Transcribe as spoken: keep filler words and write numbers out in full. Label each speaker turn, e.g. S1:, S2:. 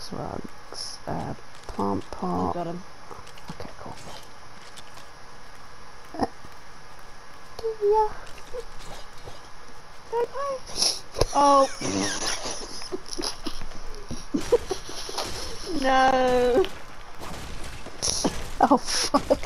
S1: rugs, uh, plant
S2: Oh,
S1: pot.
S2: got him.
S1: Okay, cool. Uh, yeah.
S2: Oh. No.
S1: Oh fuck.